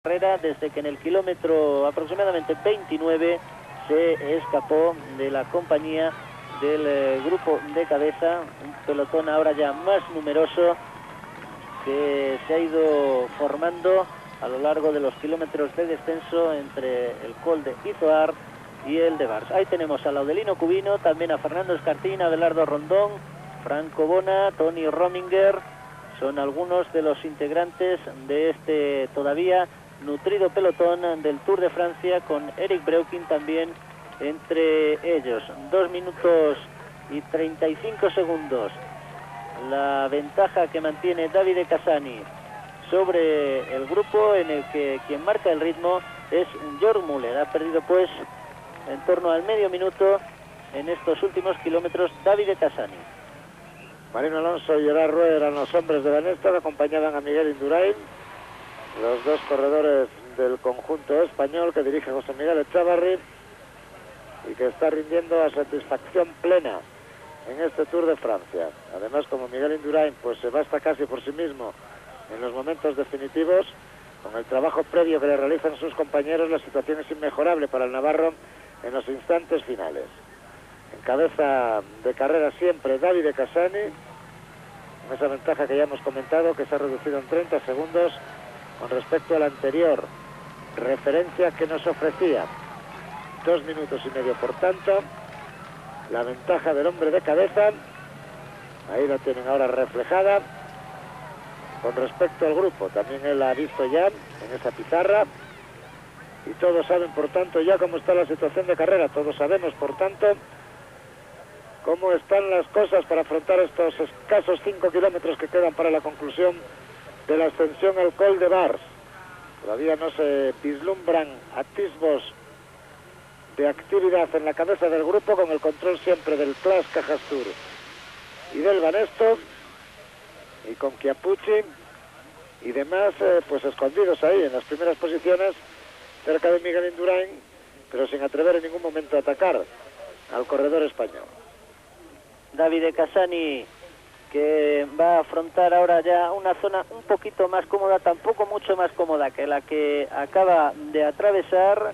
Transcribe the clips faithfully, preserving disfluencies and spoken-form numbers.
carrera desde que en el kilómetro aproximadamente veintinueve se escapó de la compañía del eh, grupo de cabeza, un pelotón ahora ya más numeroso que se ha ido formando a lo largo de los kilómetros de descenso entre el Col de Izoard y el de Vars. Ahí tenemos a Laudelino Cubino, también a Fernando Escartín, a Abelardo Rondón, Franco Bona, Tony Rominger. Son algunos de los integrantes de este todavía nutrido pelotón del Tour de Francia, con Eric Breuking también entre ellos. Dos minutos y treinta y cinco segundos la ventaja que mantiene Davide Cassani sobre el grupo, en el que quien marca el ritmo es Jörg Müller. Ha perdido pues en torno al medio minuto en estos últimos kilómetros Davide Cassani. Marino Alonso y Gerard Rue eran los hombres de Van Estad, acompañaban a Miguel Indurain, los dos corredores del conjunto español que dirige José Miguel Echavarri y que está rindiendo a satisfacción plena en este Tour de Francia. Además, como Miguel Indurain pues se basta casi por sí mismo en los momentos definitivos, con el trabajo previo que le realizan sus compañeros, la situación es inmejorable para el navarro en los instantes finales. En cabeza de carrera siempre Davide Cassani, con esa ventaja que ya hemos comentado, que se ha reducido en treinta segundos con respecto a la anterior referencia que nos ofrecía. Dos minutos y medio, por tanto, la ventaja del hombre de cabeza. Ahí la tienen ahora reflejada con respecto al grupo. También él la ha visto ya en esa pizarra. Y todos saben, por tanto, ya cómo está la situación de carrera. Todos sabemos, por tanto, cómo están las cosas para afrontar estos escasos cinco kilómetros que quedan para la conclusión de la ascensión al Col de Vars. Todavía no se vislumbran atisbos de actividad en la cabeza del grupo, con el control siempre del Clash Cajas Tour y del Banesto, y con Chiappucci y demás eh, pues escondidos ahí en las primeras posiciones cerca de Miguel Indurain, pero sin atrever en ningún momento a atacar al corredor español. Davide Cassani, que va a afrontar ahora ya una zona un poquito más cómoda, tampoco mucho más cómoda que la que acaba de atravesar.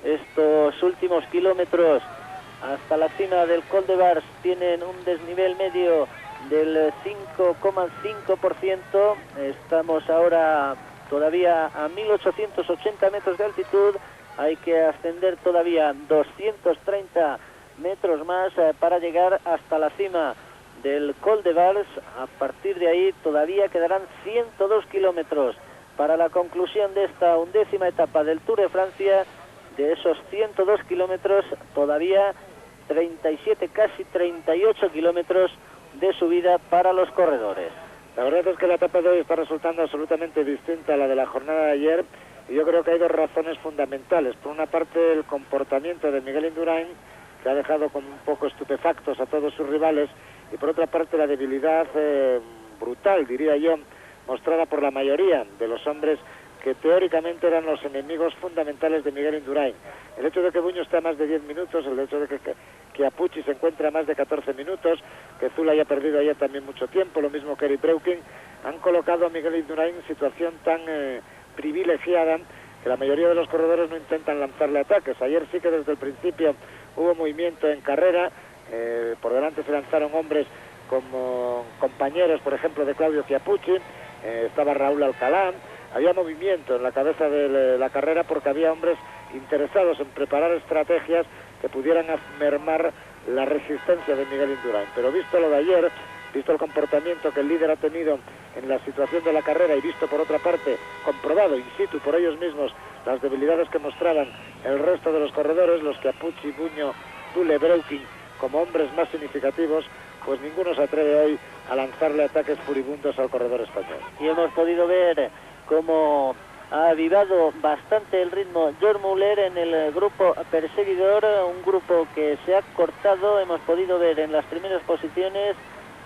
Estos últimos kilómetros hasta la cima del Col de Vars tienen un desnivel medio del cinco coma cinco por ciento. Estamos ahora todavía a mil ochocientos ochenta metros de altitud. Hay que ascender todavía doscientos treinta metros más eh, para llegar hasta la cima del Col de Vars. A partir de ahí todavía quedarán ciento dos kilómetros para la conclusión de esta undécima etapa del Tour de Francia. De esos ciento dos kilómetros, todavía treinta y siete, casi treinta y ocho kilómetros de subida para los corredores. La verdad es que la etapa de hoy está resultando absolutamente distinta a la de la jornada de ayer, y yo creo que hay dos razones fundamentales. Por una parte, el comportamiento de Miguel Indurain, que ha dejado como un poco estupefactos a todos sus rivales, y por otra parte la debilidad eh, brutal, diría yo, mostrada por la mayoría de los hombres que teóricamente eran los enemigos fundamentales de Miguel Indurain. El hecho de que Buño esté a más de diez minutos, el hecho de que, que, que Chiappucci se encuentre a más de catorce minutos, que Zula haya perdido ayer también mucho tiempo, lo mismo que Eric Breuking, han colocado a Miguel Indurain en situación tan eh, privilegiada que la mayoría de los corredores no intentan lanzarle ataques. Ayer sí que desde el principio hubo movimiento en carrera, eh, por delante se lanzaron hombres como compañeros, por ejemplo, de Claudio Chiappucci, eh, estaba Raúl Alcalá. Había movimiento en la cabeza de la carrera porque había hombres interesados en preparar estrategias que pudieran mermar la resistencia de Miguel Indurain. Pero visto lo de ayer, visto el comportamiento que el líder ha tenido en la situación de la carrera, y visto por otra parte, comprobado in situ por ellos mismos las debilidades que mostraban el resto de los corredores, los Chiappucci, Buño, Zule, Breuking, como hombres más significativos, pues ninguno se atreve hoy a lanzarle ataques furibundos al corredor español. Y hemos podido ver como ha avivado bastante el ritmo Jörg Müller en el grupo perseguidor, un grupo que se ha cortado. Hemos podido ver en las primeras posiciones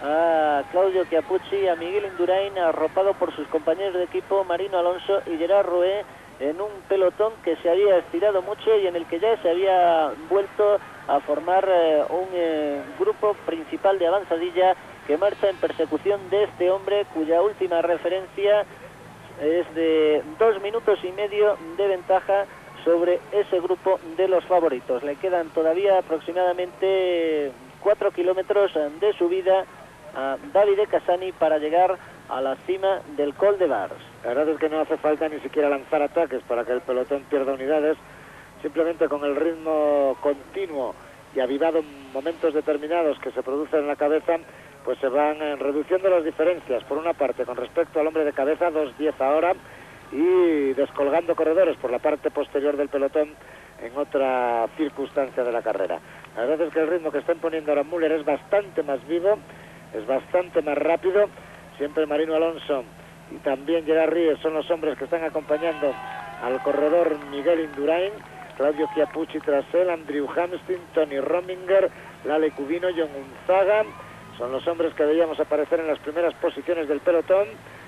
a Claudio Chiappucci, a Miguel Indurain, arropado por sus compañeros de equipo Marino Alonso y Gerard Rue, en un pelotón que se había estirado mucho y en el que ya se había vuelto a formar eh, un eh, grupo principal de avanzadilla que marcha en persecución de este hombre, cuya última referencia es de dos minutos y medio de ventaja sobre ese grupo de los favoritos. Le quedan todavía aproximadamente cuatro kilómetros de subida a Davide Cassani para llegar a la cima del Col de Vars. La verdad es que no hace falta ni siquiera lanzar ataques para que el pelotón pierda unidades, simplemente con el ritmo continuo y avivado en momentos determinados que se producen en la cabeza, pues se van eh, reduciendo las diferencias. Por una parte, con respecto al hombre de cabeza, dos diez ahora, y descolgando corredores por la parte posterior del pelotón en otra circunstancia de la carrera. La verdad es que el ritmo que está imponiendo ahora Müller es bastante más vivo, es bastante más rápido. Siempre Marino Alonso y también Gerard Ries son los hombres que están acompañando al corredor Miguel Indurain, Claudio Chiappucci tras él, Andrew Hamstin, Tony Rominger, Lale Cubino, John Unzaga. Son los hombres que veíamos aparecer en las primeras posiciones del pelotón,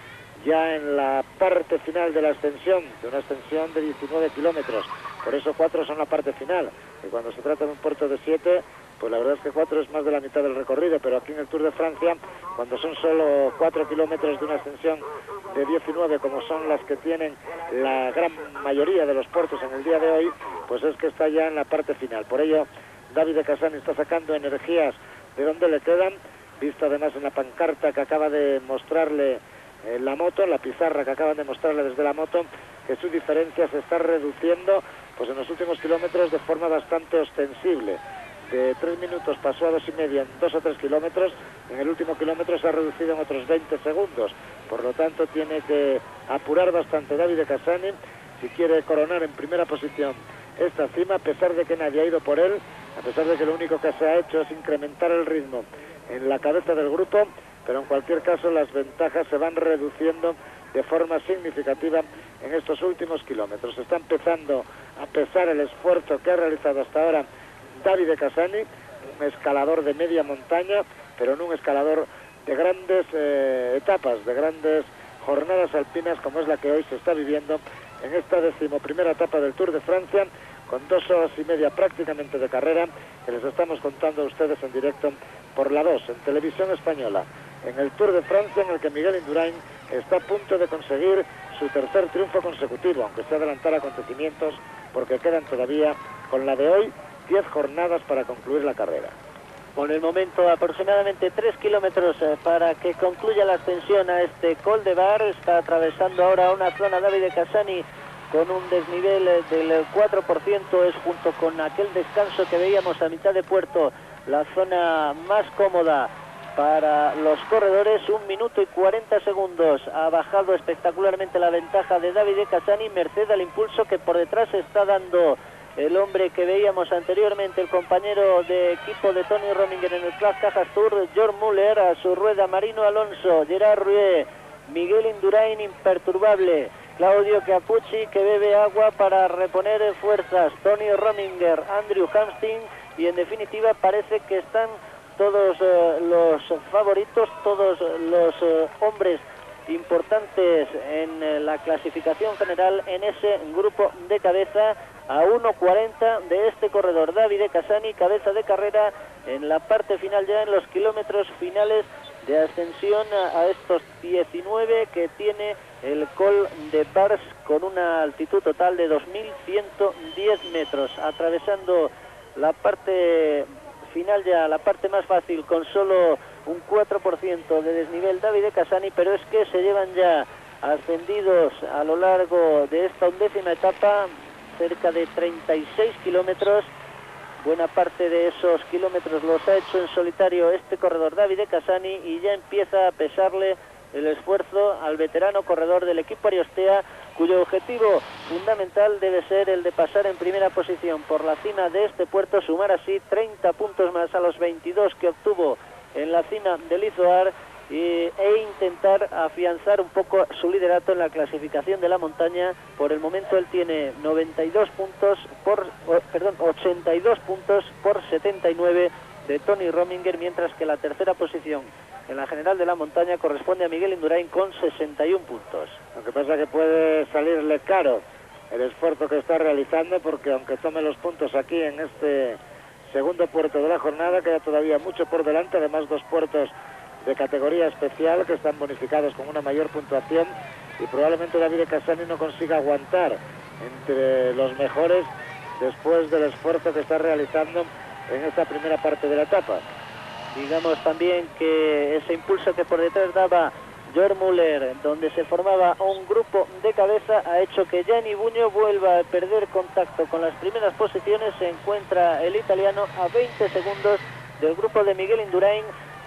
ya en la parte final de la extensión, de una extensión de diecinueve kilómetros. Por eso cuatro son la parte final, y cuando se trata de un puerto de siete, pues la verdad es que cuatro es más de la mitad del recorrido, pero aquí en el Tour de Francia, cuando son solo cuatro kilómetros de una extensión de diecinueve, como son las que tienen la gran mayoría de los puertos en el día de hoy, pues es que está ya en la parte final. Por ello, Davide Cassani está sacando energías de donde le quedan, visto además en la pancarta que acaba de mostrarle eh, la moto, en la pizarra que acaban de mostrarle desde la moto, que su diferencia se está reduciendo pues en los últimos kilómetros de forma bastante ostensible. De tres minutos pasó a dos y medio en dos o tres kilómetros, en el último kilómetro se ha reducido en otros veinte segundos, por lo tanto tiene que apurar bastante Davide Cassani si quiere coronar en primera posición esta cima, a pesar de que nadie ha ido por él, a pesar de que lo único que se ha hecho es incrementar el ritmo en la cabeza del grupo, pero en cualquier caso las ventajas se van reduciendo de forma significativa en estos últimos kilómetros. Está empezando a pesar el esfuerzo que ha realizado hasta ahora Davide Cassani, un escalador de media montaña, pero no un escalador de grandes eh, etapas, de grandes jornadas alpinas, como es la que hoy se está viviendo en esta decimoprimera etapa del Tour de Francia, con dos horas y media prácticamente de carrera, que les estamos contando a ustedes en directo por la dos, en televisión española, en el Tour de Francia, en el que Miguel Indurain está a punto de conseguir su tercer triunfo consecutivo, aunque se adelantan acontecimientos, porque quedan todavía, con la de hoy, diez jornadas para concluir la carrera. Por el momento aproximadamente tres kilómetros eh, para que concluya la ascensión a este Col de Bar. Está atravesando ahora una zona Davide Cassani con un desnivel eh, del cuatro por ciento, es junto con aquel descanso que veíamos a mitad de puerto la zona más cómoda para los corredores. Un minuto y cuarenta segundos ha bajado espectacularmente la ventaja de Davide Cassani, merced al impulso que por detrás está dando el hombre que veíamos anteriormente, el compañero de equipo de Tony Rominger en el Club Cajas Tour, George Müller, a su rueda Marino Alonso, Gerard Ries, Miguel Indurain imperturbable, Claudio Chiappucci que bebe agua para reponer fuerzas, Tony Rominger, Andrew Hamstin, y en definitiva parece que están todos eh, los favoritos, todos los eh, hombres importantes en eh, la clasificación general en ese grupo de cabeza, a uno cuarenta de este corredor Davide Cassani, cabeza de carrera en la parte final, ya en los kilómetros finales de ascensión a, a estos diecinueve que tiene el Col de Vars, con una altitud total de dos mil ciento diez metros, atravesando la parte final, ya la parte más fácil, con solo un cuatro por ciento de desnivel Davide Cassani, pero es que se llevan ya ascendidos a lo largo de esta undécima etapa cerca de treinta y seis kilómetros. Buena parte de esos kilómetros los ha hecho en solitario este corredor Davide Cassani, y ya empieza a pesarle el esfuerzo al veterano corredor del equipo Ariostea, cuyo objetivo fundamental debe ser el de pasar en primera posición por la cima de este puerto, sumar así treinta puntos más a los veintidós que obtuvo en la cima del Izoar, e intentar afianzar un poco su liderato en la clasificación de la montaña. Por el momento él tiene noventa y dos puntos por, perdón, ochenta y dos puntos por setenta y nueve de Tony Rominger, mientras que la tercera posición en la general de la montaña corresponde a Miguel Indurain con sesenta y un puntos. Lo que pasa es que puede salirle caro el esfuerzo que está realizando, porque aunque tome los puntos aquí en este segundo puerto de la jornada, queda todavía mucho por delante, además dos puertos de categoría especial que están bonificados con una mayor puntuación, y probablemente Davide Cassani no consiga aguantar entre los mejores después del esfuerzo que está realizando en esta primera parte de la etapa. Digamos también que ese impulso que por detrás daba Jörg Müller, donde se formaba un grupo de cabeza, ha hecho que Gianni Bugno vuelva a perder contacto con las primeras posiciones. Se encuentra el italiano a veinte segundos del grupo de Miguel Indurain,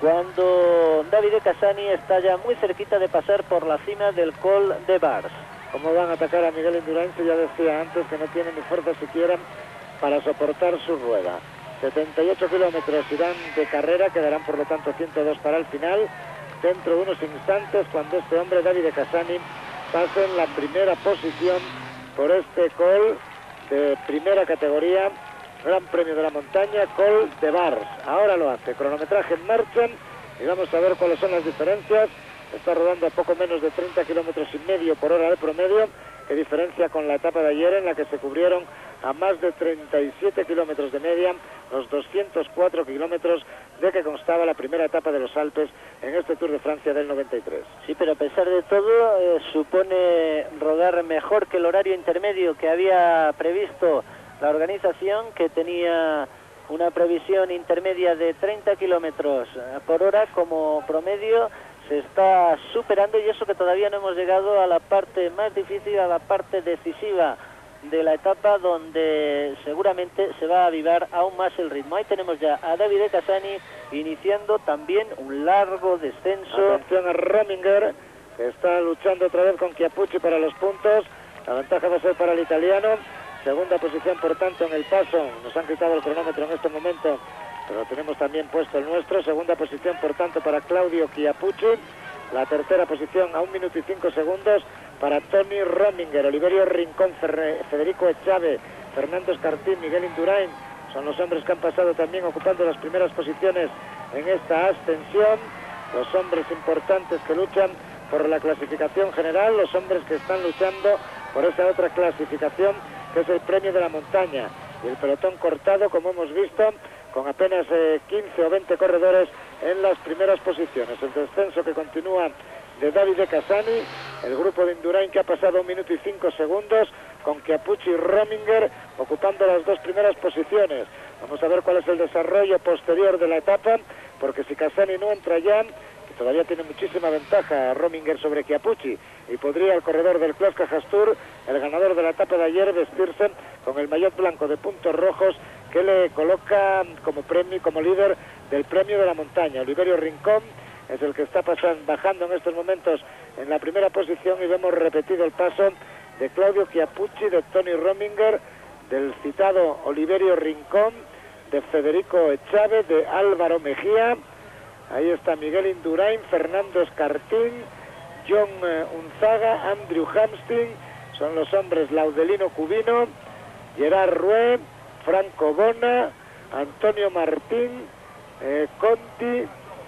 cuando Davide Cassani está ya muy cerquita de pasar por la cima del Col de Vars. ¿Cómo van a atacar a Miguel Indurain? Si ya decía antes que no tiene ni fuerza siquiera para soportar su rueda. setenta y ocho kilómetros irán de carrera, quedarán por lo tanto ciento dos para el final. Dentro de unos instantes, cuando este hombre, Davide Cassani, pase en la primera posición por este Col de primera categoría, Gran Premio de la Montaña, Col de Vars. Ahora lo hace, cronometraje en marcha, y vamos a ver cuáles son las diferencias. Está rodando a poco menos de treinta kilómetros y medio por hora de promedio, que diferencia con la etapa de ayer, en la que se cubrieron a más de treinta y siete kilómetros de media los doscientos cuatro kilómetros de que constaba la primera etapa de los Alpes en este Tour de Francia del noventa y tres. Sí, pero a pesar de todo, eh, supone rodar mejor que el horario intermedio que había previsto la organización, que tenía una previsión intermedia de treinta kilómetros por hora como promedio. Se está superando, y eso que todavía no hemos llegado a la parte más difícil, a la parte decisiva de la etapa, donde seguramente se va a avivar aún más el ritmo. Ahí tenemos ya a Davide Cassani iniciando también un largo descenso. Atención a Rominger, que está luchando otra vez con Chiappucci para los puntos. La ventaja va a ser para el italiano. Segunda posición, por tanto, en el paso. Nos han quitado el cronómetro en este momento, pero tenemos también puesto el nuestro. Segunda posición, por tanto, para Claudio Chiappucci. La tercera posición, a un minuto y cinco segundos, para Tony Rominger. Oliverio Rincón, Federico Echave, Fernando Escartín, Miguel Indurain son los hombres que han pasado también ocupando las primeras posiciones en esta ascensión. Los hombres importantes que luchan por la clasificación general, los hombres que están luchando por esa otra clasificación, que es el Premio de la Montaña. Y el pelotón cortado, como hemos visto, con apenas eh, quince o veinte corredores en las primeras posiciones. El descenso que continúa de Davide Cassani, el grupo de Indurain, que ha pasado un minuto y cinco segundos, con Chiappucci y Rominger ocupando las dos primeras posiciones. Vamos a ver cuál es el desarrollo posterior de la etapa, porque si Cassani no entra ya, que todavía tiene muchísima ventaja Rominger sobre Chiappucci, y podría el corredor del Club Cajastur, el ganador de la etapa de ayer, vestirse con el maillot blanco de puntos rojos, que le coloca como premio, como líder del Premio de la Montaña. Oliverio Rincón es el que está pasando, bajando en estos momentos en la primera posición, y vemos repetido el paso de Claudio Chiappucci, de Tony Rominger, del citado Oliverio Rincón, de Federico Echave, de Álvaro Mejía. Ahí está Miguel Indurain, Fernando Escartín, John eh, Unzaga, Andrew Hamstin, son los hombres. Laudelino Cubino, Gerard Rue, Franco Bona, Antonio Martín, eh, Conti,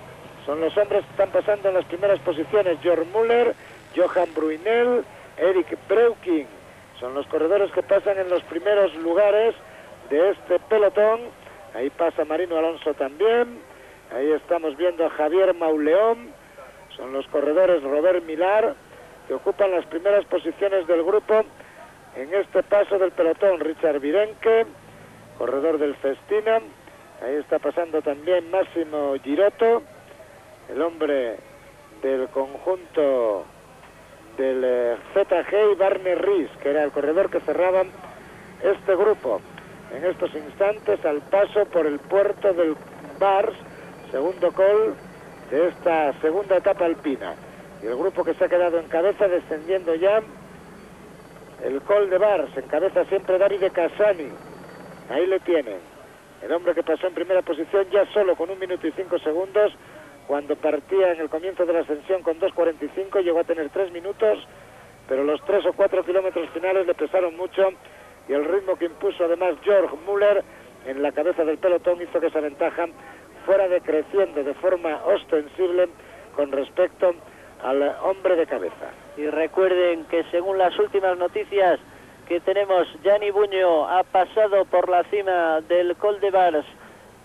son los hombres que están pasando en las primeras posiciones. Jörg Müller, Johan Bruynel, Eric Breuking, son los corredores que pasan en los primeros lugares de este pelotón. Ahí pasa Marino Alonso también. Ahí estamos viendo a Javier Mauleón. Son los corredores. Robert Millar, que ocupan las primeras posiciones del grupo en este paso del pelotón. Richard Virenque, corredor del Festina. Ahí está pasando también Máximo Girotto, el hombre del conjunto del eh, Z G, y Barney Ries, que era el corredor que cerraba este grupo. En estos instantes, al paso por el puerto del Vars, segundo col de esta segunda etapa alpina. Y el grupo que se ha quedado en cabeza, descendiendo ya el Col de Vars, en cabeza siempre Davide Cassani. Ahí le tienen. El hombre que pasó en primera posición ya solo con un minuto y cinco segundos, cuando partía en el comienzo de la ascensión con dos cuarenta y cinco, llegó a tener tres minutos, pero los tres o cuatro kilómetros finales le pesaron mucho, y el ritmo que impuso además Jörg Müller en la cabeza del pelotón hizo que esa ventaja fuera decreciendo de forma ostensible con respecto al hombre de cabeza. Y recuerden que según las últimas noticias que tenemos, Gianni Bugno ha pasado por la cima del Col de Vars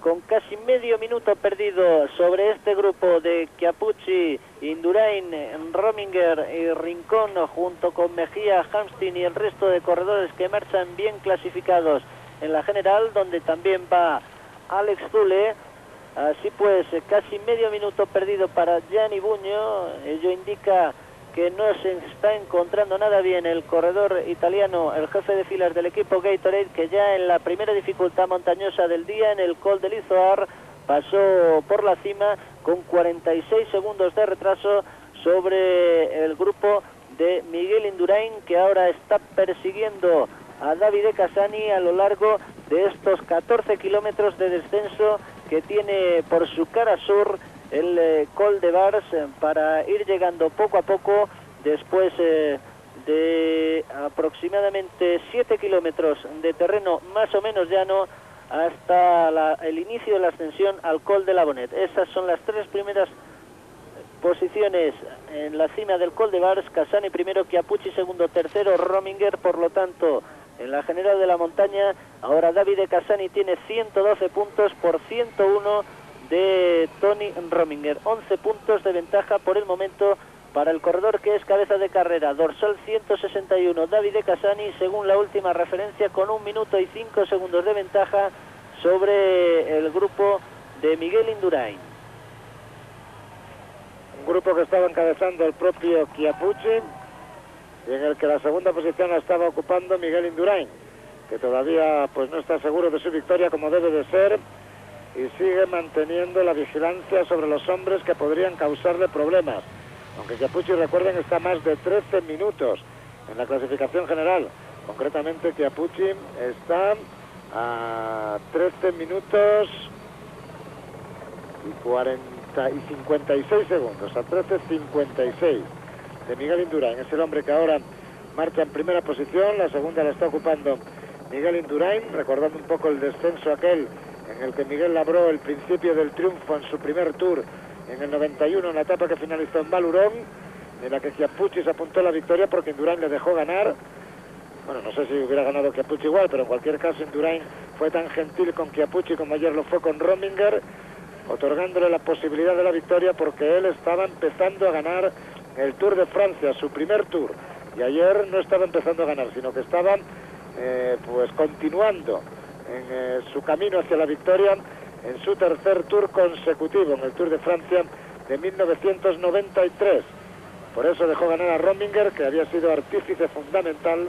con casi medio minuto perdido sobre este grupo de Chiappucci, Indurain, Rominger y Rincón, junto con Mejía, Hamstin y el resto de corredores que marchan bien clasificados en la general, donde también va Alex Zule. Así pues, casi medio minuto perdido para Gianni Bugno. Ello indica que no se está encontrando nada bien el corredor italiano, el jefe de filas del equipo Gatorade, que ya en la primera dificultad montañosa del día, en el Col de l'Issoire, pasó por la cima con cuarenta y seis segundos de retraso sobre el grupo de Miguel Indurain, que ahora está persiguiendo a Davide Cassani a lo largo de estos catorce kilómetros de descenso que tiene por su cara sur el eh, Col de Vars, eh, para ir llegando poco a poco, después eh, de aproximadamente siete kilómetros de terreno más o menos llano, hasta la, el inicio de la ascensión al Col de la Bonnet. Esas son las tres primeras posiciones en la cima del Col de Vars: Cassani primero, Chiappucci segundo, tercero Rominger. Por lo tanto, en la general de la montaña, ahora Davide Cassani tiene ciento doce puntos por ciento uno de Tony Rominger. once puntos de ventaja por el momento para el corredor que es cabeza de carrera. Dorsal ciento sesenta y uno, Davide Cassani, según la última referencia, con un minuto y cinco segundos de ventaja sobre el grupo de Miguel Indurain. Un grupo que estaba encabezando el propio Chiappucci y en el que la segunda posición la estaba ocupando Miguel Indurain, que todavía pues no está seguro de su victoria como debe de ser, y sigue manteniendo la vigilancia sobre los hombres que podrían causarle problemas. Aunque Chiappucci, recuerden, está más de trece minutos en la clasificación general. Concretamente, Chiappucci está a trece minutos y cuarenta y cincuenta y seis segundos, a trece cincuenta y seis de Miguel Indurain. Es el hombre que ahora marcha en primera posición. La segunda la está ocupando Miguel Indurain, recordando un poco el descenso aquel en el que Miguel labró el principio del triunfo en su primer tour en el noventa y uno, en la etapa que finalizó en Valurón, en la que Chiappucci se apuntó a la victoria porque Indurain le dejó ganar. Bueno, no sé si hubiera ganado Chiappucci igual, pero en cualquier caso Indurain fue tan gentil con Chiappucci como ayer lo fue con Rominger, otorgándole la posibilidad de la victoria porque él estaba empezando a ganar el Tour de Francia, su primer tour, y ayer no estaba empezando a ganar, sino que estaba eh, pues continuando en eh, su camino hacia la victoria en su tercer tour consecutivo, en el Tour de Francia de mil novecientos noventa y tres. Por eso dejó ganar a Rominger, que había sido artífice fundamental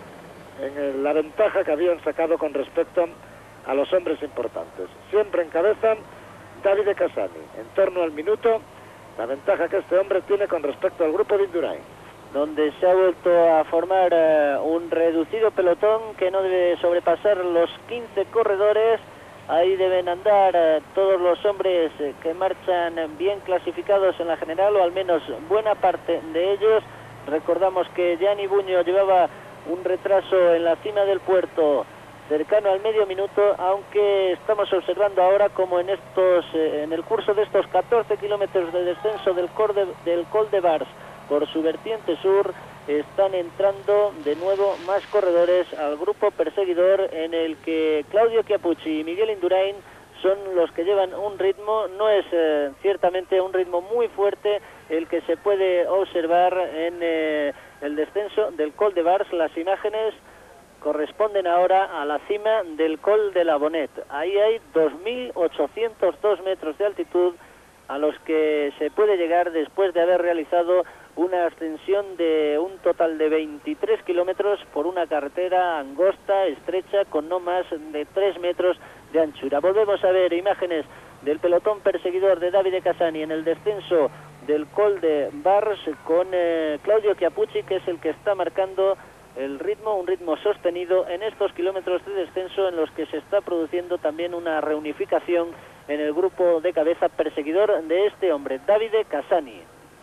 en el, la ventaja que habían sacado con respecto a los hombres importantes. Siempre encabezan Davide Cassani, en torno al minuto, la ventaja que este hombre tiene con respecto al grupo de Indurain, donde se ha vuelto a formar uh, un reducido pelotón que no debe sobrepasar los quince corredores. Ahí deben andar uh, todos los hombres uh, que marchan bien clasificados en la general, o al menos buena parte de ellos. Recordamos que Gianni Bugno llevaba un retraso en la cima del puerto cercano al medio minuto, aunque estamos observando ahora como en estos eh, en el curso de estos catorce kilómetros de descenso del Col de, del Col de Vars por su vertiente sur, están entrando de nuevo más corredores al grupo perseguidor, en el que Claudio Chiappucci y Miguel Indurain son los que llevan un ritmo. No es eh, ciertamente un ritmo muy fuerte el que se puede observar en eh, el descenso del Col de Vars. Las imágenes corresponden ahora a la cima del Col de la Bonnet. Ahí hay dos mil ochocientos dos metros de altitud a los que se puede llegar después de haber realizado una ascensión de un total de veintitrés kilómetros por una carretera angosta, estrecha, con no más de tres metros de anchura. Volvemos a ver imágenes del pelotón perseguidor de Davide Cassani en el descenso del Col de Vars, con eh, Claudio Chiappucci, que es el que está marcando el ritmo, un ritmo sostenido en estos kilómetros de descenso, en los que se está produciendo también una reunificación en el grupo de cabeza perseguidor de este hombre, Davide Cassani.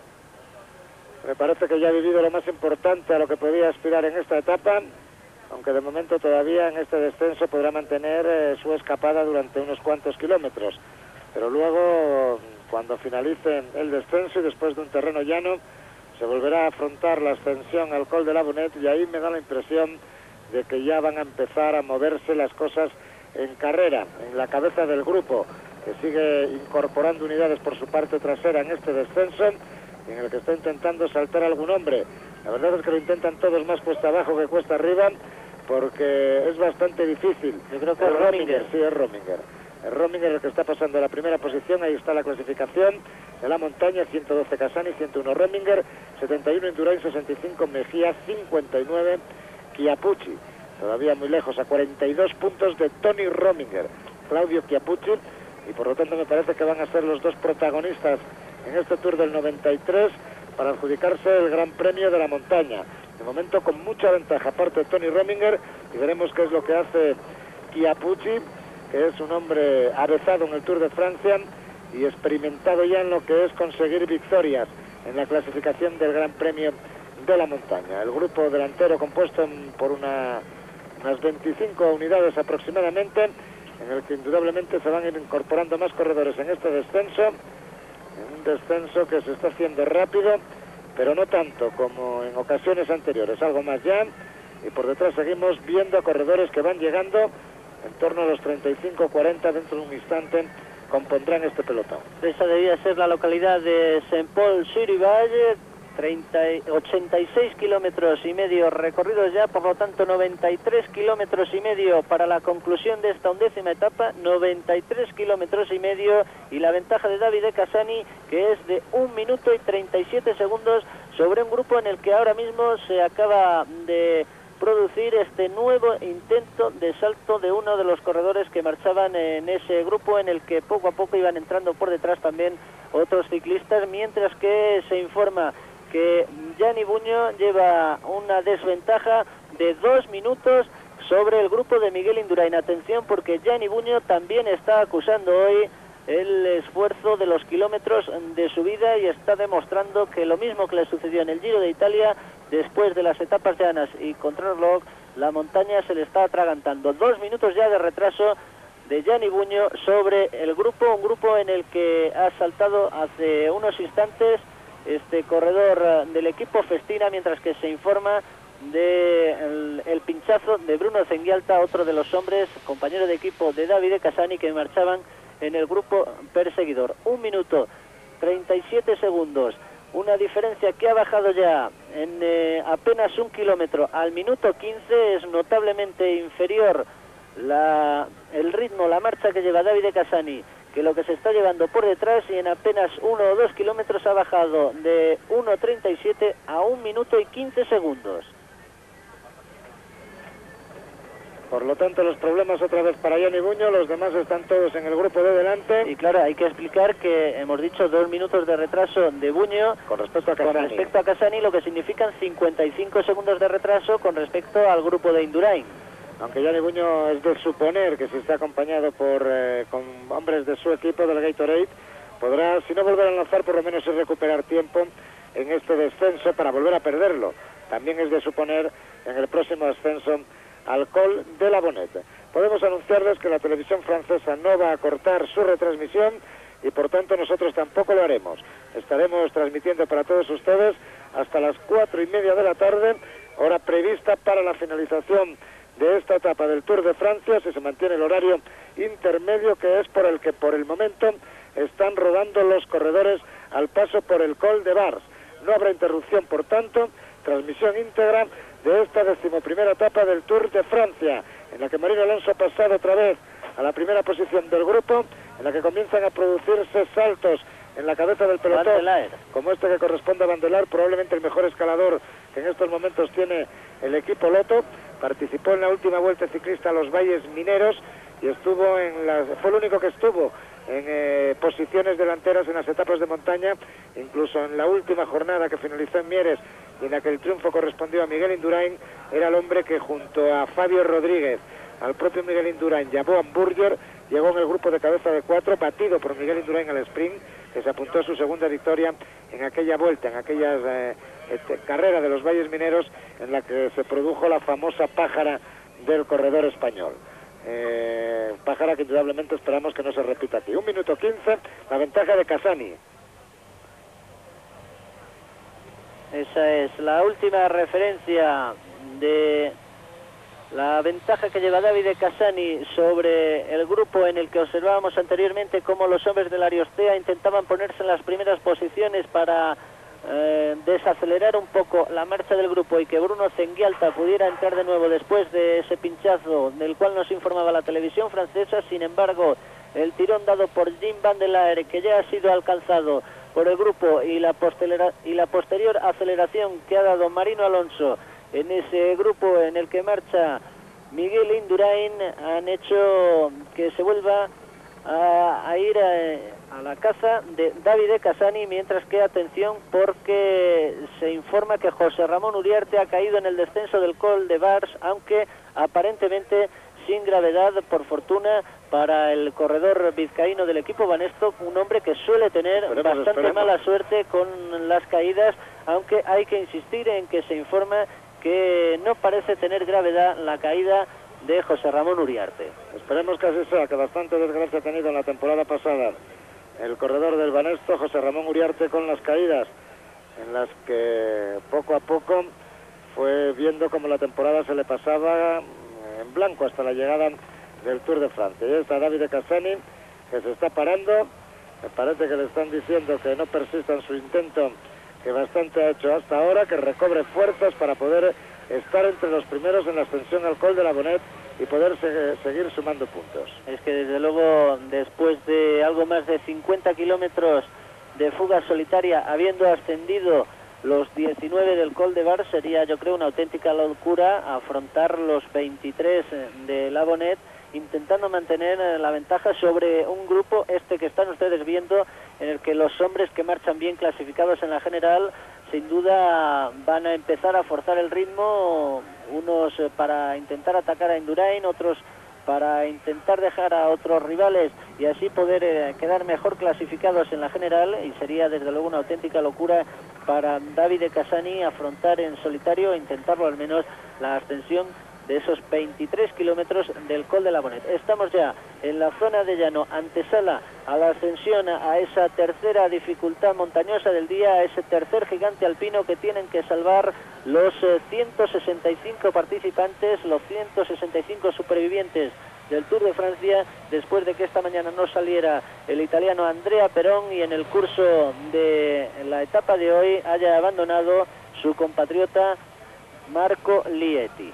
Me parece que ya ha vivido lo más importante a lo que podía aspirar en esta etapa, aunque de momento todavía en este descenso podrá mantener eh, su escapada durante unos cuantos kilómetros, pero luego, cuando finalice el descenso y después de un terreno llano, se volverá a afrontar la ascensión al Col de la Bonnet, y ahí me da la impresión de que ya van a empezar a moverse las cosas en carrera, en la cabeza del grupo, que sigue incorporando unidades por su parte trasera en este descenso, en el que está intentando saltar algún hombre. La verdad es que lo intentan todos más cuesta abajo que cuesta arriba, porque es bastante difícil. Yo creo que es Rominger. Sí, es Rominger. Es Rominger el que está pasando a la primera posición. Ahí está la clasificación de la montaña: ciento doce Casani, ciento uno Rominger, setenta y uno Indurain, sesenta y cinco Mejía, cincuenta y nueve Chiappucci. Todavía muy lejos, a cuarenta y dos puntos de Tony Rominger, Claudio Chiappucci, y por lo tanto me parece que van a ser los dos protagonistas en este Tour del noventa y tres para adjudicarse el Gran Premio de la Montaña. De momento con mucha ventaja aparte de Tony Rominger, y veremos qué es lo que hace Chiappucci, que es un hombre avezado en el Tour de Francia y experimentado ya en lo que es conseguir victorias en la clasificación del Gran Premio de la Montaña. El grupo delantero compuesto por una, unas veinticinco unidades aproximadamente, en el que indudablemente se van a ir incorporando más corredores en este descenso, en un descenso que se está haciendo rápido, pero no tanto como en ocasiones anteriores, algo más ya, y por detrás seguimos viendo a corredores que van llegando en torno a los treinta y cinco cuarenta, dentro de un instante compondrán este pelotón. Esa debía ser la localidad de Saint-Paul-sur-Valle, ochenta y seis kilómetros y medio recorridos ya, por lo tanto noventa y tres kilómetros y medio para la conclusión de esta undécima etapa, noventa y tres kilómetros y medio, y la ventaja de Davide Casani, que es de un minuto y treinta y siete segundos sobre un grupo en el que ahora mismo se acaba de producir este nuevo intento de salto de uno de los corredores que marchaban en ese grupo, en el que poco a poco iban entrando por detrás también otros ciclistas, mientras que se informa que Gianni Buño lleva una desventaja de dos minutos sobre el grupo de Miguel Indurain. Atención, porque Gianni Buño también está acusando hoy el esfuerzo de los kilómetros de subida y está demostrando que lo mismo que le sucedió en el Giro de Italia, después de las etapas llanas y contrarreloj, la montaña se le está atragantando. Dos minutos ya de retraso de Gianni Buño sobre el grupo, un grupo en el que ha saltado hace unos instantes este corredor del equipo Festina, mientras que se informa de el, el pinchazo de Bruno Zengialta, otro de los hombres, compañero de equipo de Davide Casani, que marchaban en el grupo perseguidor. Un minuto, treinta y siete segundos, una diferencia que ha bajado ya en eh, apenas un kilómetro al minuto quince, es notablemente inferior la, el ritmo, la marcha que lleva Davide Casani, que lo que se está llevando por detrás, y en apenas uno o dos kilómetros ha bajado de uno treinta y siete a un minuto y quince segundos. Por lo tanto, los problemas otra vez para Gianni Buño, los demás están todos en el grupo de delante. Y claro, hay que explicar que hemos dicho dos minutos de retraso de Buño con respecto a Casani, con respecto a Casani, lo que significan cincuenta y cinco segundos de retraso con respecto al grupo de Indurain. Aunque Gianni Buño es de suponer que si está acompañado por eh, con hombres de su equipo del Gatorade, podrá, si no volver a lanzar, por lo menos es recuperar tiempo en este descenso para volver a perderlo. También es de suponer en el próximo ascenso al Col de la Bonette. Podemos anunciarles que la televisión francesa no va a cortar su retransmisión y por tanto nosotros tampoco lo haremos. Estaremos transmitiendo para todos ustedes hasta las cuatro y media de la tarde, hora prevista para la finalización de esta etapa del Tour de Francia, si se mantiene el horario intermedio, que es por el que por el momento están rodando los corredores al paso por el Col de Vars. No habrá interrupción, por tanto, transmisión íntegra de esta decimoprimera etapa del Tour de Francia, en la que Marino Alonso ha pasado otra vez a la primera posición del grupo, en la que comienzan a producirse saltos en la cabeza del pelotón, como este que corresponde a Vandelar, probablemente el mejor escalador que en estos momentos tiene el equipo Lotto. Participó en la última vuelta ciclista a los Valles Mineros y estuvo en las, fue el único que estuvo en eh, posiciones delanteras en las etapas de montaña, incluso en la última jornada que finalizó en Mieres y en la que el triunfo correspondió a Miguel Indurain. Era el hombre que junto a Fabio Rodríguez, al propio Miguel Indurain y a Bo Hamburger llegó en el grupo de cabeza de cuatro, batido por Miguel Indurain al sprint, que se apuntó a su segunda victoria en aquella vuelta, en aquella eh, este, carrera de los Valles Mineros, en la que se produjo la famosa pájara del corredor español. Eh, pájara que indudablemente esperamos que no se repita aquí. Un minuto quince, la ventaja de Casani. Esa es la última referencia de la ventaja que lleva Davide Cassani sobre el grupo en el que observábamos anteriormente cómo los hombres de la Ariostea intentaban ponerse en las primeras posiciones para eh, desacelerar un poco la marcha del grupo y que Bruno Zengialta pudiera entrar de nuevo después de ese pinchazo del cual nos informaba la televisión francesa. Sin embargo, el tirón dado por Jim Van der Laer, que ya ha sido alcanzado por el grupo, y la, y la posterior aceleración que ha dado Marino Alonso en ese grupo en el que marcha Miguel Indurain, han hecho que se vuelva a, a ir a, a la caza de Davide Cassani, mientras que, atención, porque se informa que José Ramón Uriarte ha caído en el descenso del Col de Vars, aunque aparentemente sin gravedad, por fortuna, para el corredor vizcaíno del equipo Banesto, un hombre que suele tener esperemos, bastante esperemos. mala suerte con las caídas, aunque hay que insistir en que se informa que no parece tener gravedad la caída de José Ramón Uriarte. Esperemos que así sea, que bastante desgracia ha tenido en la temporada pasada el corredor del Banesto, José Ramón Uriarte, con las caídas, en las que poco a poco fue viendo cómo la temporada se le pasaba en blanco hasta la llegada del Tour de Francia. Y está Davide Cassani, que se está parando. Me parece que le están diciendo que no persista en su intento, que bastante ha hecho hasta ahora, que recobre fuerzas para poder estar entre los primeros en la ascensión al Col de la Bonnet y poder se seguir sumando puntos. Es que desde luego, después de algo más de cincuenta kilómetros de fuga solitaria, habiendo ascendido los diecinueve del Col de Vars, sería, yo creo, una auténtica locura afrontar los veintitrés de la Bonnet, intentando mantener la ventaja sobre un grupo, este que están ustedes viendo, en el que los hombres que marchan bien clasificados en la general, sin duda van a empezar a forzar el ritmo, unos para intentar atacar a Indurain, otros para intentar dejar a otros rivales y así poder eh, quedar mejor clasificados en la general, y sería desde luego una auténtica locura para Davide Cassani afrontar en solitario e intentarlo al menos la ascensión de esos veintitrés kilómetros del Col de la Bonnet. Estamos ya en la zona de llano, antesala a la ascensión a esa tercera dificultad montañosa del día, a ese tercer gigante alpino que tienen que salvar los eh, ciento sesenta y cinco participantes, los ciento sesenta y cinco supervivientes del Tour de Francia, después de que esta mañana no saliera el italiano Andrea Perón y en el curso de la etapa de hoy haya abandonado su compatriota Marco Lieti.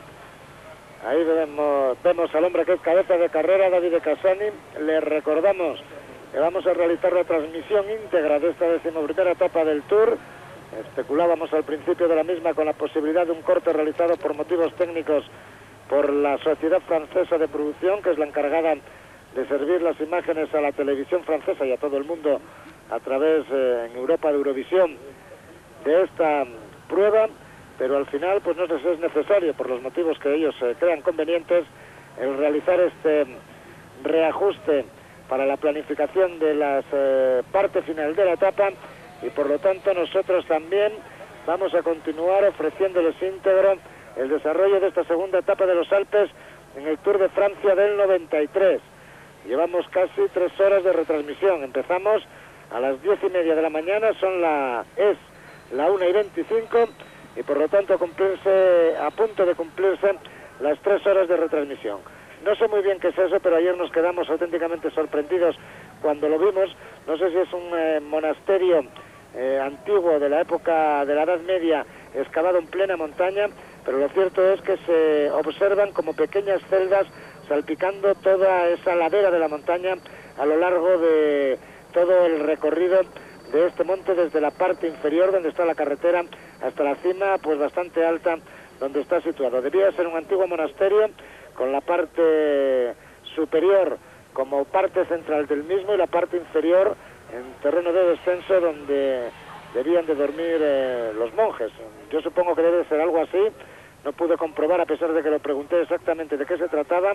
Ahí vemos, vemos al hombre que es cabeza de carrera, Davide Cassani. Le recordamos que vamos a realizar la transmisión íntegra de esta decimoprimera etapa del Tour. Especulábamos al principio de la misma con la posibilidad de un corte realizado por motivos técnicos por la Sociedad Francesa de Producción, que es la encargada de servir las imágenes a la televisión francesa y a todo el mundo a través eh, en Europa de Eurovisión de esta prueba. Pero al final pues no les es necesario, por los motivos que ellos eh, crean convenientes, el realizar este reajuste para la planificación de la eh, parte final de la etapa, y por lo tanto nosotros también vamos a continuar ofreciéndoles íntegro el desarrollo de esta segunda etapa de los Alpes en el Tour de Francia del noventa y tres. Llevamos casi tres horas de retransmisión. Empezamos a las diez y media de la mañana, son la es la una y veinticinco, y por lo tanto cumplirse, a punto de cumplirse las tres horas de retransmisión. No sé muy bien qué es eso, pero ayer nos quedamos auténticamente sorprendidos cuando lo vimos. No sé si es un eh, monasterio eh, antiguo de la época de la Edad Media, excavado en plena montaña, pero lo cierto es que se observan como pequeñas celdas salpicando toda esa ladera de la montaña a lo largo de todo el recorrido de este monte, desde la parte inferior donde está la carretera hasta la cima pues bastante alta donde está situado. Debía ser un antiguo monasterio con la parte superior como parte central del mismo y la parte inferior en terreno de descenso donde debían de dormir eh, los monjes. Yo supongo que debe ser algo así. No pude comprobar, a pesar de que lo pregunté exactamente de qué se trataba,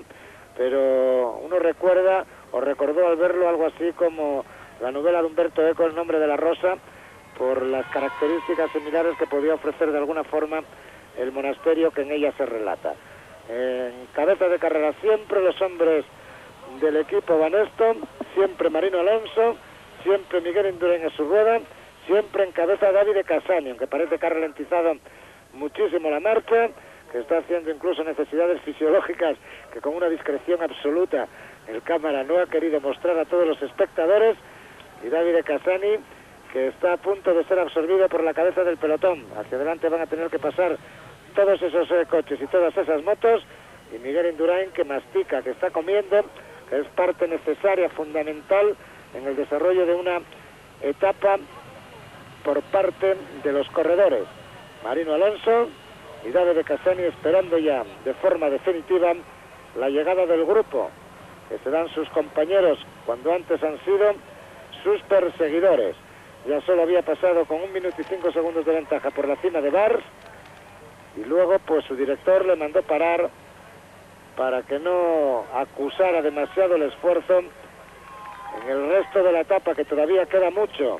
pero uno recuerda o recordó al verlo algo así como la novela de Humberto Eco, El nombre de la rosa, por las características similares que podía ofrecer de alguna forma el monasterio que en ella se relata. En cabeza de carrera siempre los hombres del equipo Banesto, siempre Marino Alonso, siempre Miguel Indurain en su rueda, siempre en cabeza Davide Cassani, aunque parece que ha ralentizado muchísimo la marcha, que está haciendo incluso necesidades fisiológicas que con una discreción absoluta el cámara no ha querido mostrar a todos los espectadores, y Davide Cassani, que está a punto de ser absorbido por la cabeza del pelotón. Hacia adelante van a tener que pasar todos esos eh, coches y todas esas motos, y Miguel Indurain, que mastica, que está comiendo, que es parte necesaria, fundamental en el desarrollo de una etapa por parte de los corredores. Marino Alonso y Davide Cassani esperando ya de forma definitiva la llegada del grupo, que serán sus compañeros cuando antes han sido sus perseguidores. Ya solo había pasado con un minuto y cinco segundos de ventaja por la cima de Bars, y luego pues su director le mandó parar para que no acusara demasiado el esfuerzo en el resto de la etapa, que todavía queda mucho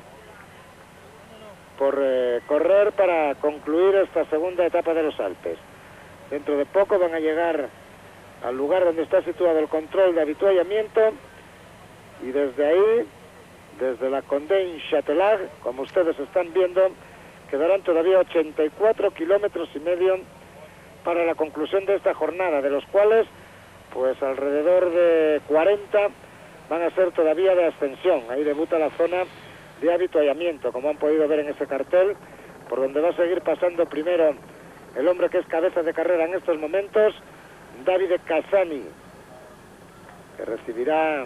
por eh, correr para concluir esta segunda etapa de los Alpes. Dentro de poco van a llegar al lugar donde está situado el control de avituallamiento, y desde ahí, desde la Condé Châtelag, como ustedes están viendo, quedarán todavía ochenta y cuatro kilómetros y medio para la conclusión de esta jornada, de los cuales pues alrededor de cuarenta van a ser todavía de ascensión. Ahí debuta la zona de avituallamiento, como han podido ver en ese cartel, por donde va a seguir pasando primero el hombre que es cabeza de carrera en estos momentos, Davide Cassani, que recibirá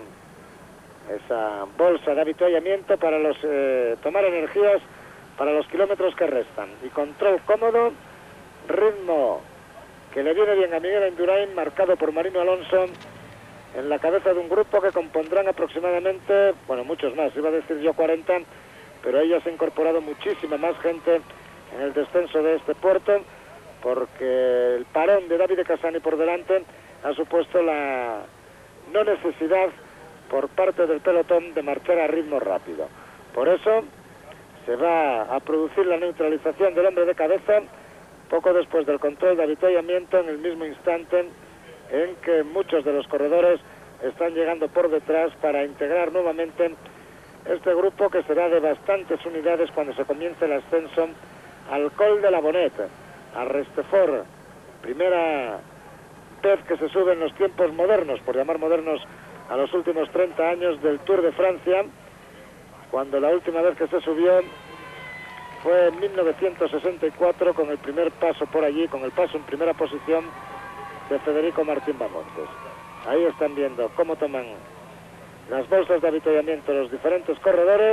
esa bolsa de avituallamiento para los eh, tomar energías para los kilómetros que restan. Y control cómodo, ritmo que le viene bien a Miguel Indurain, marcado por Marino Alonso, en la cabeza de un grupo que compondrán aproximadamente, bueno, muchos más, iba a decir yo cuarenta, pero ahí ya se ha incorporado muchísima más gente en el descenso de este puerto, porque el parón de Davide Cassani por delante ha supuesto la no necesidad por parte del pelotón de marchar a ritmo rápido. Por eso se va a producir la neutralización del hombre de cabeza poco después del control de avituallamiento, en el mismo instante en que muchos de los corredores están llegando por detrás para integrar nuevamente este grupo, que será de bastantes unidades cuando se comience el ascenso al Col de la Bonette, a Restefort, primera vez que se sube en los tiempos modernos, por llamar modernos a los últimos treinta años del Tour de Francia, cuando la última vez que se subió fue en mil novecientos sesenta y cuatro, con el primer paso por allí, con el paso en primera posición de Federico Martín Bamontes. Ahí están viendo cómo toman las bolsas de avituallamiento los diferentes corredores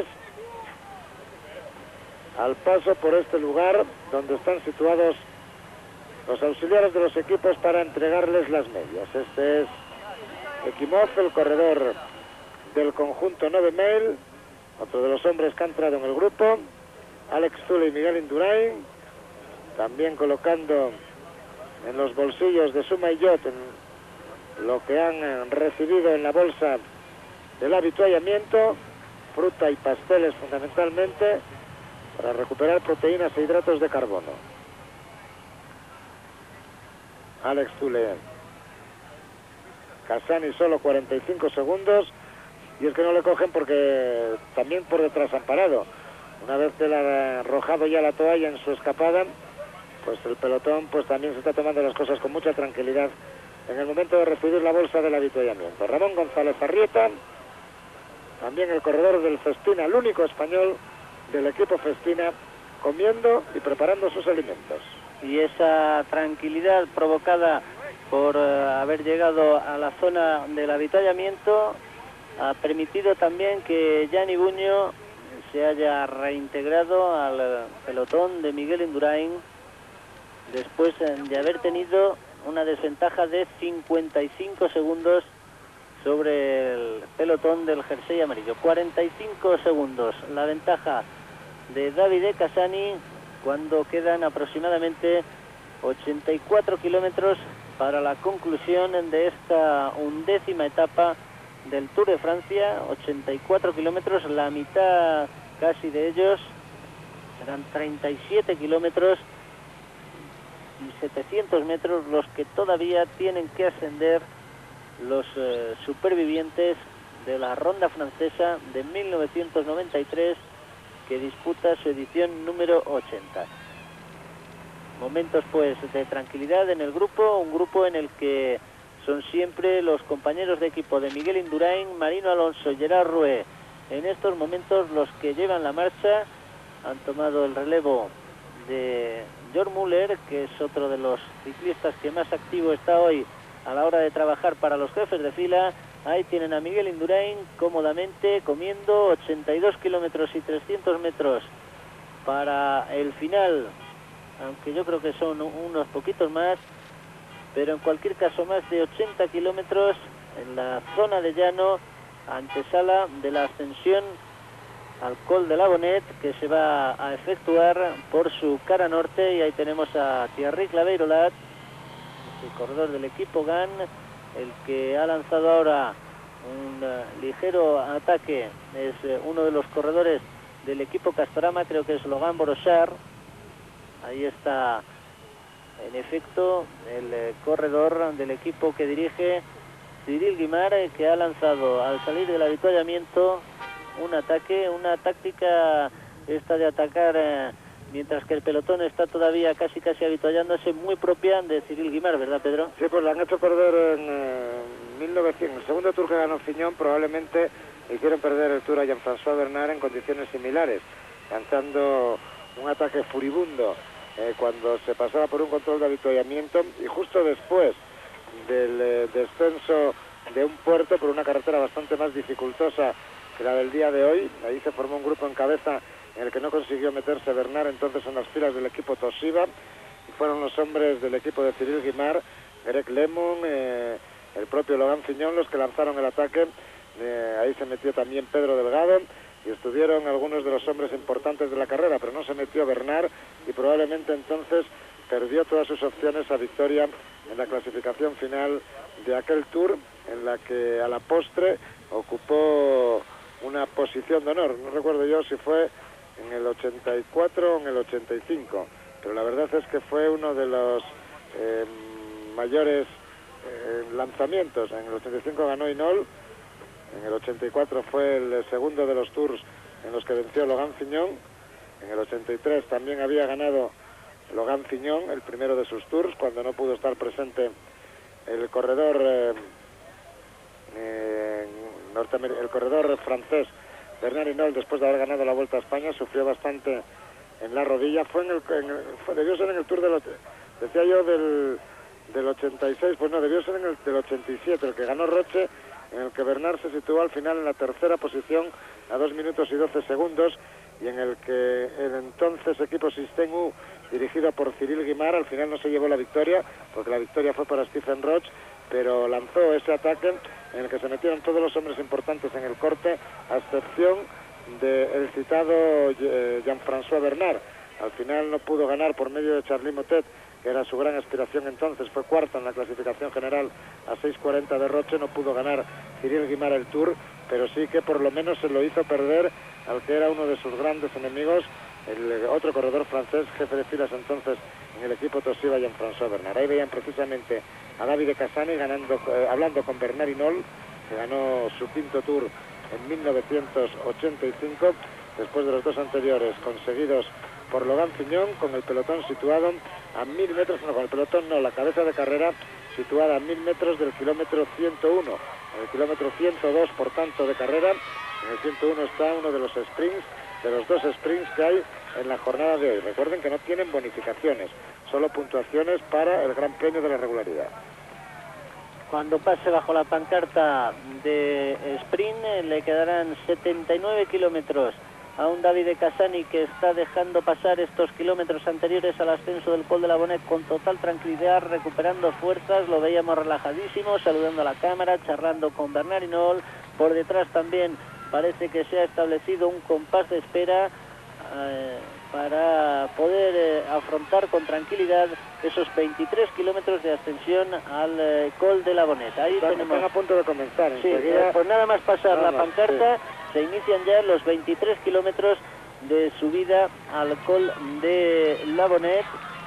al paso por este lugar donde están situados los auxiliares de los equipos para entregarles las medias. Este es Ekimov, el corredor del conjunto Nove Mail, otro de los hombres que ha entrado en el grupo. Alex Zule y Miguel Indurain, también colocando en los bolsillos de su maillot lo que han recibido en la bolsa del avituallamiento, fruta y pasteles fundamentalmente, para recuperar proteínas e hidratos de carbono. Alex Zule, Cassani solo cuarenta y cinco segundos, y es que no le cogen porque también por detrás han parado. Una vez que le ha arrojado ya la toalla en su escapada, pues el pelotón pues también se está tomando las cosas con mucha tranquilidad en el momento de recibir la bolsa del avituallamiento. Ramón González Arrieta, también el corredor del Festina, el único español del equipo Festina, comiendo y preparando sus alimentos. Y esa tranquilidad provocada por uh, haber llegado a la zona del avituallamiento ha permitido también que Gianni Buño se haya reintegrado al pelotón de Miguel Indurain después de haber tenido una desventaja de cincuenta y cinco segundos sobre el pelotón del jersey amarillo. cuarenta y cinco segundos la ventaja de Davide Cassani cuando quedan aproximadamente ochenta y cuatro kilómetros para la conclusión de esta undécima etapa del Tour de Francia. Ochenta y cuatro kilómetros, la mitad casi de ellos serán treinta y siete kilómetros y setecientos metros los que todavía tienen que ascender los eh, supervivientes de la ronda francesa de mil novecientos noventa y tres, que disputa su edición número ochenta. momentos pues de tranquilidad en el grupo, un grupo en el que son siempre los compañeros de equipo de Miguel Indurain, Marino Alonso y Gerard Rue, en estos momentos los que llevan la marcha. Han tomado el relevo de Jörg Müller, que es otro de los ciclistas que más activo está hoy a la hora de trabajar para los jefes de fila. Ahí tienen a Miguel Indurain cómodamente comiendo ochenta y dos kilómetros y trescientos metros para el final, aunque yo creo que son unos poquitos más, pero en cualquier caso más de ochenta kilómetros en la zona de llano, antesala de la ascensión al Col de la Bonet, que se va a efectuar por su cara norte. Y ahí tenemos a Thierry Claveyrolat, el corredor del equipo G A N, el que ha lanzado ahora un uh, ligero ataque. Es uh, uno de los corredores del equipo Castorama, creo que es Logan Brochard. Ahí está, en efecto, el uh, corredor del equipo que dirige Cyril Guimard, eh, que ha lanzado al salir del avituallamiento un ataque, una táctica esta de atacar eh, mientras que el pelotón está todavía casi casi habituallándose, muy propia de Cyril Guimard, ¿verdad, Pedro? Sí, pues le han hecho perder en eh, mil novecientos, el segundo Tour que ganó Fignon, probablemente hicieron perder el Tour a Jean-François Bernard en condiciones similares, lanzando un ataque furibundo eh, cuando se pasaba por un control de avituallamiento y justo después del eh, descenso de un puerto por una carretera bastante más dificultosa que la del día de hoy. Ahí se formó un grupo en cabeza en el que no consiguió meterse Bernard entonces en las filas del equipo Toshiba, y fueron los hombres del equipo de Cyril Guimard, Greg Lemon, eh, el propio Logan Fignon, los que lanzaron el ataque. Eh, ahí se metió también Pedro Delgado y estuvieron algunos de los hombres importantes de la carrera, pero no se metió Bernard, y probablemente entonces perdió todas sus opciones a victoria en la clasificación final de aquel Tour, en la que a la postre ocupó una posición de honor. No recuerdo yo si fue en el ochenta y cuatro o en el ochenta y cinco, pero la verdad es que fue uno de los eh, mayores eh, lanzamientos. En el ochenta y cinco ganó Hinault, en el ochenta y cuatro fue el segundo de los Tours en los que venció Logan Fignon, en el ochenta y tres también había ganado Logan Fignon, el primero de sus Tours, cuando no pudo estar presente el corredor eh, eh, el corredor francés Bernard Hinault. Después de haber ganado la Vuelta a España, sufrió bastante en la rodilla. Fue en el, en el fue, debió ser en el Tour del, decía yo del, del ochenta y seis, pues no, debió ser en el del ochenta y siete, el que ganó Roche, en el que Bernard se situó al final en la tercera posición a dos minutos y doce segundos, y en el que el entonces equipo Système U, dirigido por Cyril Guimard, al final no se llevó la victoria, porque la victoria fue para Stephen Roche, pero lanzó ese ataque en el que se metieron todos los hombres importantes en el corte, a excepción del citado eh, Jean-François Bernard. Al final no pudo ganar por medio de Charly Motet, que era su gran aspiración entonces, fue cuarto en la clasificación general a seis cuarenta de Roche. No pudo ganar Cyril Guimard el Tour, pero sí que por lo menos se lo hizo perder al que era uno de sus grandes enemigos, el otro corredor francés, jefe de filas entonces en el equipo Toshiba, Jean-François Bernard. Ahí veían precisamente a Davide Cassani ganando, eh, hablando con Bernard Hinault, que ganó su quinto Tour en mil novecientos ochenta y cinco, después de los dos anteriores conseguidos por Logan Fignon, con el pelotón situado a mil metros, no, con el pelotón no, la cabeza de carrera situada a mil metros del kilómetro ciento uno, en el kilómetro ciento dos, por tanto, de carrera. En el ciento uno está uno de los sprints, de los dos sprints que hay en la jornada de hoy. Recuerden que no tienen bonificaciones, solo puntuaciones para el Gran Premio de la Regularidad. Cuando pase bajo la pancarta de sprint, le quedarán setenta y nueve kilómetros a un Davide Cassani, que está dejando pasar estos kilómetros anteriores al ascenso del Col de la Bonet con total tranquilidad, recuperando fuerzas. Lo veíamos relajadísimo, saludando a la cámara, charlando con Bernard Hinault. Por detrás también parece que se ha establecido un compás de espera eh, para poder eh, afrontar con tranquilidad esos veintitrés kilómetros de ascensión al eh, Col de la Bonet. Ahí están, tenemos... están a punto de comenzar. Sí, enseguida... eh, pues nada más pasar nada la más, pancarta, sí. Se inician ya los veintitrés kilómetros de subida al Col de la Bonet,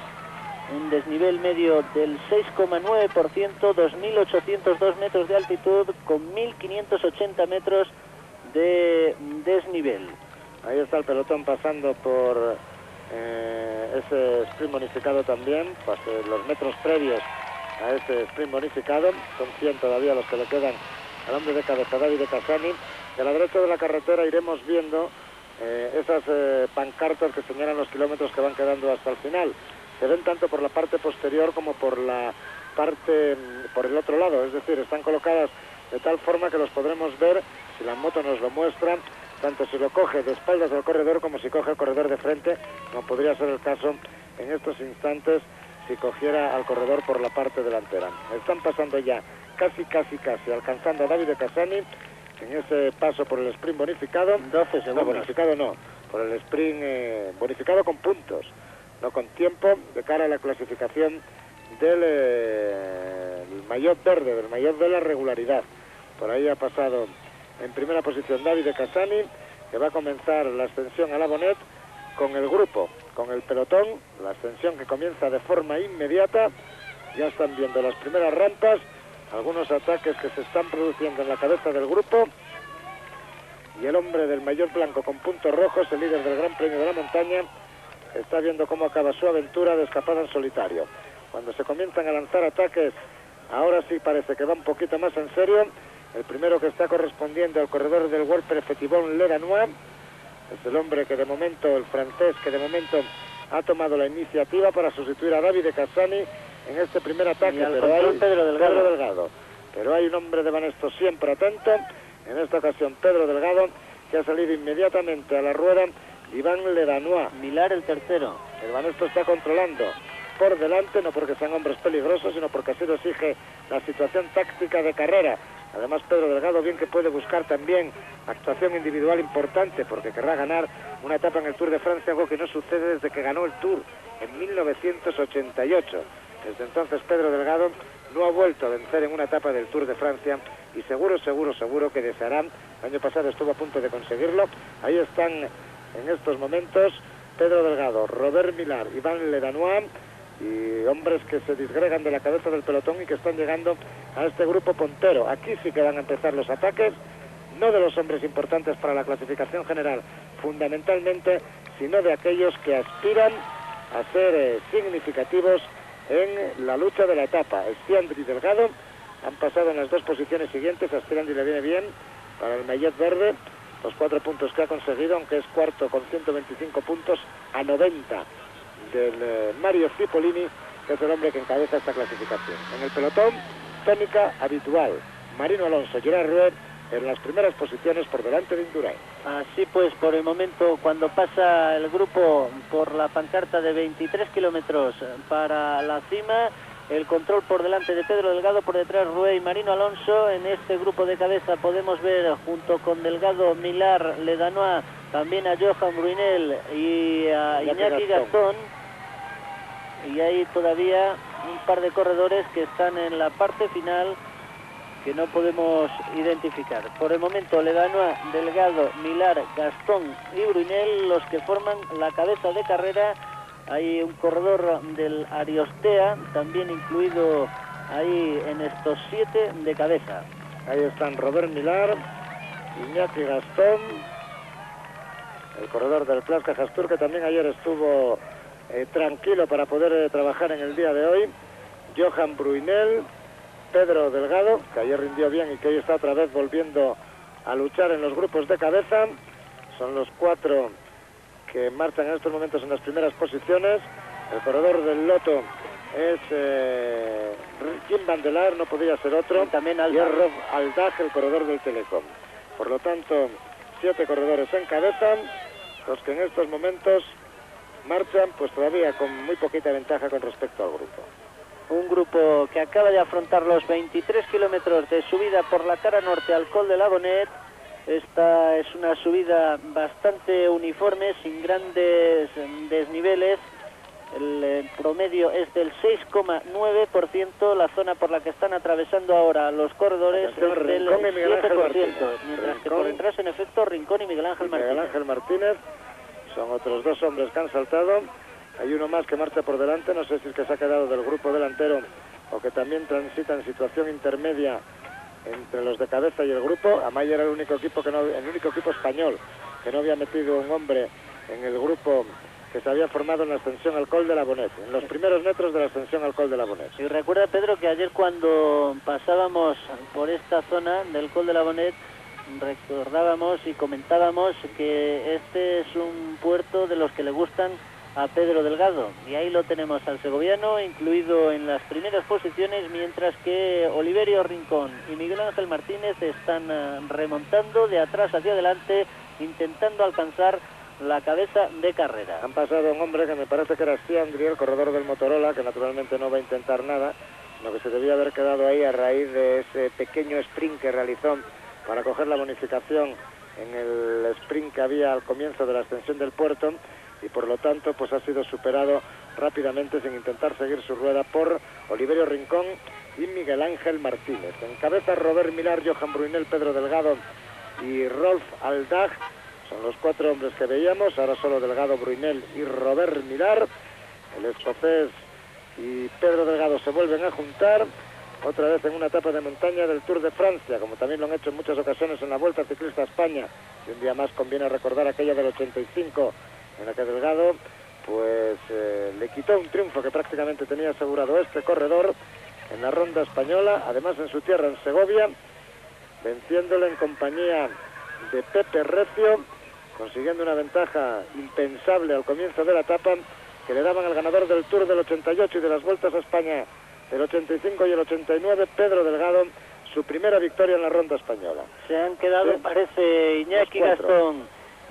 un desnivel medio del seis coma nueve por ciento, dos mil ochocientos dos metros de altitud con mil quinientos ochenta metros de desnivel. Ahí está el pelotón pasando por eh, ese sprint bonificado también, pues eh, los metros previos a ese sprint bonificado, son cien todavía los que le quedan al hombre de cabeza, Davide Cassani. Y a la derecha de la carretera iremos viendo eh, esas eh, pancartas que señalan los kilómetros que van quedando hasta el final. Se ven tanto por la parte posterior como por la parte, por el otro lado, es decir, están colocadas de tal forma que los podremos ver, si la moto nos lo muestra, tanto si lo coge de espaldas al corredor como si coge el corredor de frente, como podría ser el caso en estos instantes si cogiera al corredor por la parte delantera. Están pasando ya casi, casi, casi, alcanzando a Davide Cassani en ese paso por el sprint bonificado. doce segundos. No, bonificado no, por el sprint eh, bonificado con puntos, no con tiempo, de cara a la clasificación del eh, maillot verde, del maillot de la regularidad. Por ahí ha pasado en primera posición Davide Cassani, que va a comenzar la ascensión a la Bonet con el grupo, con el pelotón, la ascensión que comienza de forma inmediata. Ya están viendo las primeras rampas, algunos ataques que se están produciendo en la cabeza del grupo, y el hombre del maillot blanco con puntos rojos, el líder del Gran Premio de la Montaña, está viendo cómo acaba su aventura de escapada en solitario. Cuando se comienzan a lanzar ataques, ahora sí parece que va un poquito más en serio. El primero que está correspondiendo al corredor del World Perfetibon Le Danois, es el hombre que de momento, el francés, que de momento ha tomado la iniciativa para sustituir a Davide Cassani en este primer ataque. Pero hay Pedro Delgado. Pedro Delgado. Pero hay un hombre de Banesto siempre atento, en esta ocasión Pedro Delgado, que ha salido inmediatamente a la rueda Iván Le Danois. Milar el tercero. El Banesto está controlando por delante, no porque sean hombres peligrosos, sino porque así lo exige la situación táctica de carrera. Además, Pedro Delgado bien que puede buscar también actuación individual importante, porque querrá ganar una etapa en el Tour de Francia, algo que no sucede desde que ganó el Tour en mil novecientos ochenta y ocho. Desde entonces Pedro Delgado no ha vuelto a vencer en una etapa del Tour de Francia, y seguro, seguro, seguro que deseará. El año pasado estuvo a punto de conseguirlo. Ahí están en estos momentos Pedro Delgado, Robert Millar, Iván Le Danois, y hombres que se disgregan de la cabeza del pelotón y que están llegando a este grupo puntero. Aquí sí que van a empezar los ataques, no de los hombres importantes para la clasificación general, fundamentalmente, sino de aquellos que aspiran a ser eh, significativos en la lucha de la etapa. Estiandri y Delgado han pasado en las dos posiciones siguientes. A Estiandri le viene bien para el maillot verde los cuatro puntos que ha conseguido, aunque es cuarto con ciento veinticinco puntos a noventa del eh, Mario Cipollini, que es el hombre que encabeza esta clasificación. En el pelotón, tónica habitual, Marino Alonso, Gerard Rued en las primeras posiciones por delante de Indurain. Así pues, por el momento, cuando pasa el grupo por la pancarta de veintitrés kilómetros para la cima, el control por delante de Pedro Delgado, por detrás Rued y Marino Alonso. En este grupo de cabeza podemos ver junto con Delgado, Millar, Le Danois, también a Johan Bruynel y a Iñaki Gastón. Y hay todavía un par de corredores que están en la parte final que no podemos identificar. Por el momento, Le Danois, Delgado, Millar, Gastón y Bruynel, los que forman la cabeza de carrera. Hay un corredor del Ariostea, también incluido ahí en estos siete de cabeza. Ahí están Robert Millar, Iñaki Gastón, el corredor del Clasca Jastur, que también ayer estuvo eh, tranquilo para poder eh, trabajar en el día de hoy, Johan Bruynel, Pedro Delgado, que ayer rindió bien y que hoy está otra vez volviendo a luchar en los grupos de cabeza. Son los cuatro que marchan en estos momentos en las primeras posiciones. El corredor del Loto es eh, Jim Van der Laar, no podría ser otro, y también y es Rob Aldag, el corredor del Telecom. Por lo tanto, siete corredores en cabeza, los que en estos momentos marchan pues todavía con muy poquita ventaja con respecto al grupo. Un grupo que acaba de afrontar los veintitrés kilómetros de subida por la cara norte al Col de la Bonet. Esta es una subida bastante uniforme, sin grandes desniveles. El, el promedio es del seis coma nueve por ciento. La zona por la que están atravesando ahora los corredores es del siete por ciento. Mientras que por detrás, en efecto, Rincón y Miguel Ángel Martínez. Miguel Ángel Martínez son otros dos hombres que han saltado. Hay uno más que marcha por delante, no sé si es que se ha quedado del grupo delantero o que también transita en situación intermedia entre los de cabeza y el grupo. Amaya era el único equipo que no, el único equipo español que no había metido un hombre en el grupo que se había formado en la ascensión al Col de la Bonet, en los primeros metros de la ascensión al Col de la Bonet. Y recuerda, Pedro, que ayer cuando pasábamos por esta zona del Col de la Bonet, recordábamos y comentábamos que este es un puerto de los que le gustan a Pedro Delgado, y ahí lo tenemos al segoviano incluido en las primeras posiciones, mientras que Oliverio Rincón y Miguel Ángel Martínez están uh, remontando de atrás hacia adelante, intentando alcanzar la cabeza de carrera. Han pasado un hombre que me parece que era Stiandri, el corredor del Motorola, que naturalmente no va a intentar nada, sino que se debía haber quedado ahí a raíz de ese pequeño sprint que realizó para coger la bonificación en el sprint que había al comienzo de la ascensión del puerto, y por lo tanto pues ha sido superado rápidamente sin intentar seguir su rueda por Oliverio Rincón y Miguel Ángel Martínez. En cabeza Robert Millar, Johan Bruynel, Pedro Delgado y Rolf Aldag. Son los cuatro hombres que veíamos, ahora solo Delgado, Bruynel y Robert Millar. El escocés y Pedro Delgado se vuelven a juntar otra vez en una etapa de montaña del Tour de Francia, como también lo han hecho en muchas ocasiones en la Vuelta Ciclista a España, y un día más conviene recordar aquella del ochenta y cinco, en la que Delgado pues eh, le quitó un triunfo que prácticamente tenía asegurado este corredor en la ronda española, además en su tierra, en Segovia, venciéndole en compañía de Pepe Recio, consiguiendo una ventaja impensable al comienzo de la etapa que le daban al ganador del Tour del ochenta y ocho y de las Vueltas a España del ochenta y cinco y el ochenta y nueve, Pedro Delgado, su primera victoria en la ronda española. Se han quedado, sí, parece, Iñaki Gastón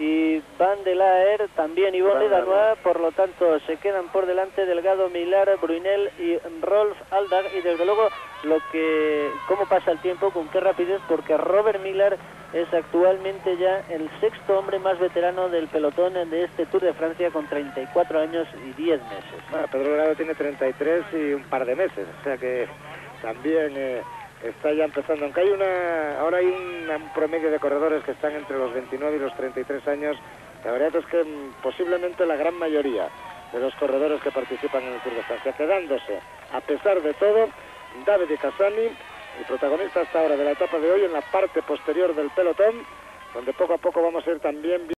y Van der Laer, también Yvonne Ledanois, por lo tanto se quedan por delante Delgado, Millar, Bruynel y Rolf Aldag, y desde luego lo que, cómo pasa el tiempo, con qué rapidez, porque Robert Millar es actualmente ya el sexto hombre más veterano del pelotón de este Tour de Francia, con treinta y cuatro años y diez meses. Bueno, Pedro Delgado tiene treinta y tres y un par de meses, o sea que también eh, está ya empezando, aunque hay una, ahora hay un, un promedio de corredores que están entre los veintinueve y los treinta y tres años. La verdad es que mm, posiblemente la gran mayoría de los corredores que participan en el Tour de Francia, quedándose a pesar de todo Davide Cassani, el protagonista hasta ahora de la etapa de hoy, en la parte posterior del pelotón, donde poco a poco vamos a ir también